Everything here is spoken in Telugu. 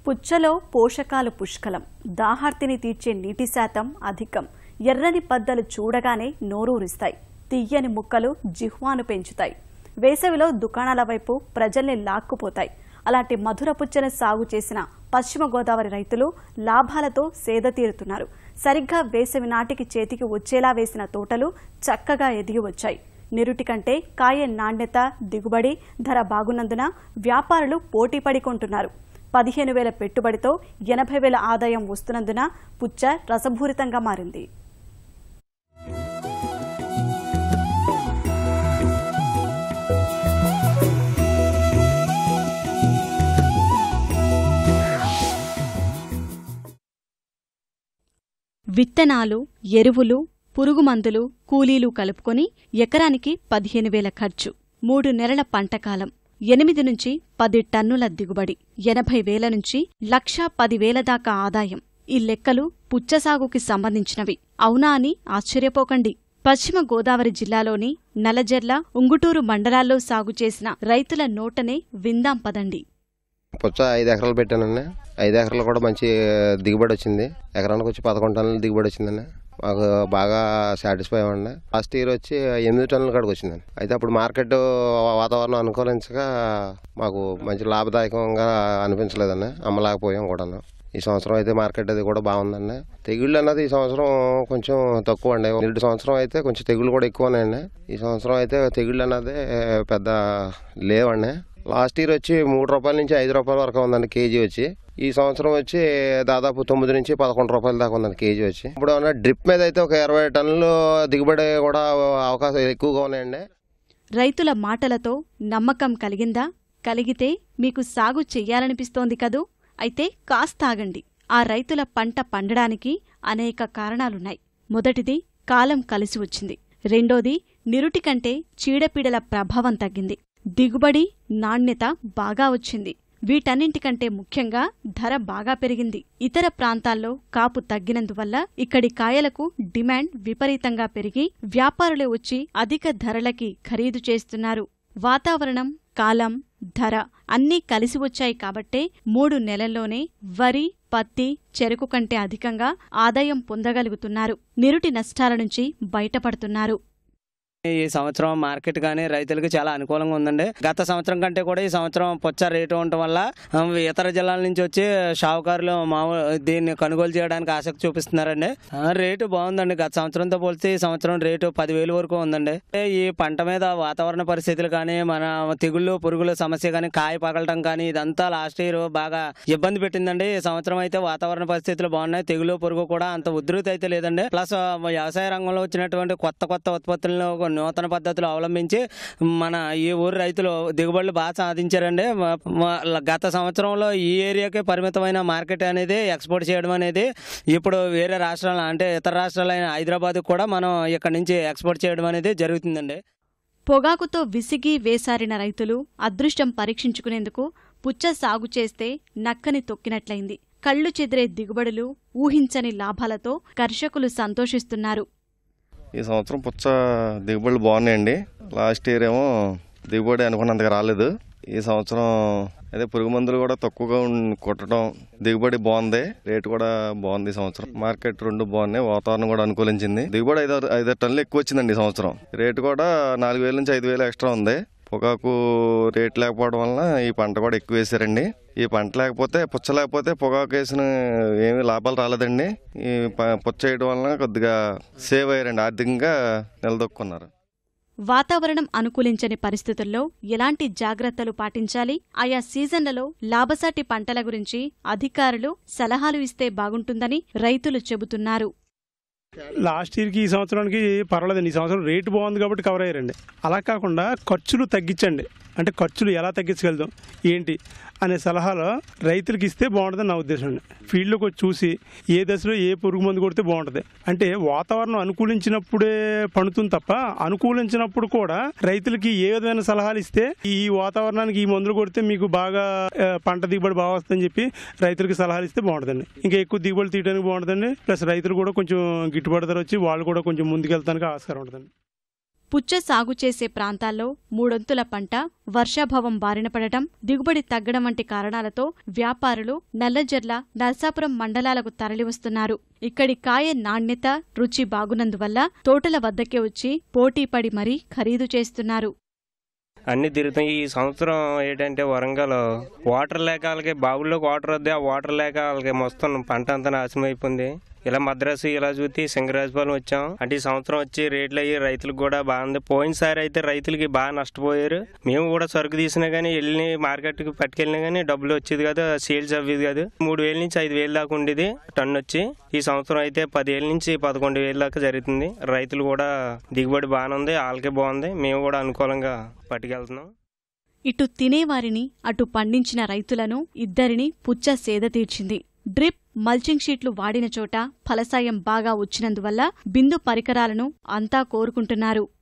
పుచ్చలో పోషకాలు పుష్కలం, దాహార్తిని తీర్చే నీటి శాతం అధికం. ఎర్రని పద్దలు చూడగానే నోరూరిస్తాయి. తియ్యని ముక్కలు జిహ్వాను పెంచుతాయి. వేసవిలో దుకాణాల వైపు ప్రజల్ని లాక్కుపోతాయి. అలాంటి మధుర పుచ్చను సాగు చేసిన పశ్చిమ గోదావరి రైతులు లాభాలతో సేద తీరుతున్నారు. సరిగ్గా వేసవి నాటికి చేతికి వచ్చేలా వేసిన తోటలు చక్కగా ఎదిగి వచ్చాయి. నిరుటి కంటే కాయ నాణ్యత, దిగుబడి, ధర బాగున్నందున వ్యాపారులు పోటీపడి కొంటున్నారు. 15,000 పెట్టుబడితో 80,000 ఆదాయం వస్తున్నందున పుచ్చ రసభూరితంగా మారింది. విత్తనాలు, ఎరువులు, పురుగుమందులు, కూలీలు కలుపుకొని ఎకరానికి 15,000 ఖర్చు, 3 నెలల పంటకాలం, 8 నుంచి 10 టన్నుల దిగుబడి, 80,000 నుంచి 1,10,000 దాకా ఆదాయం. ఈ లెక్కలు పుచ్చసాగుకి సంబంధించినవి. అవునా అని ఆశ్చర్యపోకండి. పశ్చిమ గోదావరి జిల్లాలోని నల్లజర్ల, ఉంగుటూరు మండలాల్లో సాగు చేసిన రైతుల నోటనే విందాం పదండి. పుచ్చ 5 ఎకరాలు పెట్టానండి. 5 ఎకరాలు కూడా మంచి దిగుబడి వచ్చింది. ఎకరానికి వచ్చి 11 టన్నుల దిగుబడి వచ్చిందండి. మాకు బాగా సాటిస్ఫై అవ్వండి. లాస్ట్ ఇయర్ వచ్చి 8 టన్నుల కాడికి వచ్చిందండి. అయితే అప్పుడు మార్కెట్ వాతావరణం అనుకూలించగా మాకు మంచి లాభదాయకంగా అనిపించలేదండి. అమ్మలేకపోయాం కూడాను. ఈ సంవత్సరం అయితే మార్కెట్ అది కూడా బాగుందండి. తెగుళ్ళు అన్నది ఈ సంవత్సరం కొంచెం తక్కువ అండి. 2 సంవత్సరం అయితే కొంచెం తెగుళ్ళు కూడా ఎక్కువ ఉన్నాయండి. ఈ సంవత్సరం అయితే తెగుళ్ళు అన్నది పెద్ద లేవండి. లాస్ట్ ఇయర్ వచ్చి 3 రూపాయల నుంచి 5 రూపాయల వరకు ఉందండి కేజీ వచ్చి. ఈ సంవత్సరం వచ్చి దాదాపు 9 నుంచి 11 రూపాయల దాకా ఉందండి కేజీ వచ్చి. ఇప్పుడు ఉన్న డ్రిప్ మీద అయితే ఒక 20 టన్నులు దిగుబడి కూడా అవకాశం ఎక్కువగా ఉన్నాయండి. రైతుల మాటలతో నమ్మకం కలిగిందా? కలిగితే మీకు సాగు చెయ్యాలనిపిస్తోంది కదూ? అయితే కాస్త ఆగండి. ఆ రైతుల పంట పండడానికి అనేక కారణాలున్నాయి. మొదటిది కాలం కలిసి వచ్చింది. రెండోది నిరుటి కంటే చీడపీడల ప్రభావం తగ్గింది. దిగుబడి, నాణ్యత బాగా వచ్చింది. వీటన్నింటికంటే ముఖ్యంగా ధర బాగా పెరిగింది. ఇతర ప్రాంతాల్లో కాపు తగ్గినందువల్ల ఇక్కడి కాయలకు డిమాండ్ విపరీతంగా పెరిగి వ్యాపారులే వచ్చి అధిక ధరలకి ఖరీదు చేస్తున్నారు. వాతావరణం, కాలం, ధర అన్నీ కలిసి వచ్చాయి కాబట్టే 3 నెలల్లోనే వరి, పత్తి, చెరకు కంటే అధికంగా ఆదాయం పొందగలుగుతున్నారు. నిరుటి నష్టాల నుంచి బయటపడుతున్నారు. ఈ సంవత్సరం మార్కెట్ కానీ రైతులకు చాలా అనుకూలంగా ఉందండి. గత సంవత్సరం కంటే కూడా ఈ సంవత్సరం పుచ్చ రేటు ఉండటం వల్ల ఇతర జిల్లాల నుంచి వచ్చి షావుకారులు దీన్ని కొనుగోలు చేయడానికి ఆసక్తి చూపిస్తున్నారండి. రేటు బాగుందండి. గత సంవత్సరంతో పోలిస్తే ఈ సంవత్సరం రేటు 10,000 వరకు ఉందండి. ఈ పంట మీద వాతావరణ పరిస్థితులు కానీ, మన తెగుళ్ళు, పురుగుల సమస్య కానీ, కాయ పగలటం కానీ ఇదంతా లాస్ట్ ఇయర్ బాగా ఇబ్బంది పెట్టిందండి. ఈ సంవత్సరం అయితే వాతావరణ పరిస్థితులు బాగున్నాయి. తెగులు, పురుగు కూడా అంత ఉధృతి అయితే లేదండి. ప్లస్ వ్యవసాయ రంగంలో వచ్చినటువంటి కొత్త ఉత్పత్తులను నూతన పద్ధతులు అవలంబించి మన ఈ ఊరు రైతులు దిగుబడులు బాగా సాధించారండి. గత సంవత్సరంలో ఈ ఏరియాకే పరిమితమైన మార్కెట్ అనేది ఎక్స్పోర్ట్ చేయడం అనేది ఇప్పుడు వేరే రాష్ట్రాలు అంటే ఇతర రాష్ట్రాలైన హైదరాబాద్ కూడా మనం ఇక్కడ నుంచి ఎక్స్పోర్ట్ చేయడం అనేది జరుగుతుందండి. పొగాకుతో విసిగి వేసారిన రైతులు అదృష్టం పరీక్షించుకునేందుకు పుచ్చ సాగు చేస్తే నక్కని తొక్కినట్లయింది. కళ్లు చెదిరే దిగుబడులు, ఊహించని లాభాలతో కర్షకులు సంతోషిస్తున్నారు. ఈ సంవత్సరం పుచ్చ దిగుబడులు బాగున్నాయండి. లాస్ట్ ఇయర్ ఏమో దిగుబడి అనుకున్నంతగా రాలేదు. ఈ సంవత్సరం అదే పురుగు మందులు కూడా తక్కువగా కొట్టడం, దిగుబడి బాగుంది, రేటు కూడా బాగుంది. ఈ సంవత్సరం మార్కెట్ 2 బాగున్నాయి. వాతావరణం కూడా అనుకూలించింది. దిగుబడి 5 టన్నులు ఎక్కువ వచ్చిందండి ఈ సంవత్సరం. రేటు కూడా 4,000 నుంచి 5,000 ఎక్స్ట్రా ఉంది. పొగాకు రేట్ లేకపోవడం వలన ఈ పంట కూడా ఎక్కువ వేసారండి. ఈ పంట లేకపోతే, పుచ్చ లేకపోతే పొగాకు వేసిన ఏమీ లాభాలు రాలేదండి. ఈ పుచ్చ వేయడం వలన కొద్దిగా సేవ్ అయ్యారండి, ఆర్థికంగా నిలదొక్కున్నారు. వాతావరణం అనుకూలించని పరిస్థితుల్లో ఎలాంటి జాగ్రత్తలు పాటించాలి, ఆయా సీజన్లలో లాభసాటి పంటల గురించి అధికారులు సలహాలు ఇస్తే బాగుంటుందని రైతులు చెబుతున్నారు. లాస్ట్ ఇయర్కి ఈ సంవత్సరానికి పర్వాలేదండి. ఈ సంవత్సరం రేటు బాగుంది కాబట్టి కవర్ అయ్యారండి. అలా కాకుండా ఖర్చులు తగ్గించండి. అంటే ఖర్చులు ఎలా తగ్గించగలుగుతాం ఏంటి అనే సలహాలు రైతులకు ఇస్తే బాగుంటుందని నా ఉద్దేశం అండి. ఫీల్డ్లోకి వచ్చి చూసి ఏ దశలో ఏ పురుగు మందు కొడితే బాగుంటుంది అంటే వాతావరణం అనుకూలించినప్పుడే పండుతుంది తప్ప అనుకూలించినప్పుడు కూడా రైతులకి ఏ విధమైన సలహాలు ఇస్తే ఈ వాతావరణానికి ఈ మందులు కొడితే మీకు బాగా పంట దిగుబడి బాగా వస్తుందని చెప్పి రైతులకి సలహాలు ఇస్తే బాగుంటుందండి. ఇంకా ఎక్కువ దిగుబడి తీయడానికి బాగుంటుందండి. ప్లస్ రైతులు కూడా కొంచెం గిట్టుబాటు ధర వచ్చి వాళ్ళు కూడా కొంచెం ముందుకెళ్తానికి ఆస్కారం ఉంటుందండి. పుచ్చ సాగు చేసే ప్రాంతాల్లో మూడొంతుల పంట వర్షాభావం బారిన పడటం, దిగుబడి తగ్గడం వంటి కారణాలతో వ్యాపారులు నల్లజర్ల, నరసాపురం మండలాలకు తరలివస్తున్నారు. ఇక్కడి కాయ నాణ్యత, రుచి బాగున్నందువల్ల తోటల వద్దకే వచ్చి పోటీపడి మరీ ఖరీదు చేస్తున్నారు. అన్ని తిరుగుతాయి. ఈ సంవత్సరం ఏంటంటే వరంగల్ వాటర్ లేక వాళ్ళకి బావుల్లోకి వాటర్ వద్దే, ఆ వాటర్ లేక వాళ్ళకి మొత్తం పంట అంతా నాశనం అయిపోయింది. ఇలా మద్రాసు ఇలా చూసి సింగరాజపాలెం వచ్చాం. అంటే ఈ సంవత్సరం వచ్చి రేట్లు అయ్యి రైతులకు కూడా బాగుంది. పోయినసారి అయితే రైతులకి బాగా నష్టపోయారు. మేము కూడా సరుకు తీసినా కానీ వెళ్ళి మార్కెట్కి పట్టుకెళ్ళినా కానీ డబ్బులు వచ్చేది కాదు, సేల్స్ అవ్వేది కాదు. 3,000 నుంచి 5,000 దాకా ఉండేది టన్ను వచ్చి. ఈ సంవత్సరం అయితే 10,000 నుంచి 11,000 దాకా జరుగుతుంది. రైతులు కూడా దిగుబడి బాగానే ఉంది, వాళ్ళకే బాగుంది. మేము కూడా అనుకూలంగా పట్టుకెళ్తున్నాం. ఇటు తినేవారిని, అటు పండించిన రైతులను ఇద్దరిని పుచ్చ సేద తీర్చింది. డ్రిప్, మల్చింగ్ షీట్లు వాడిన చోట ఫలసాయం బాగా వచ్చినందువల్ల బిందు పరికరాలను అంతా కోరుకుంటున్నారు.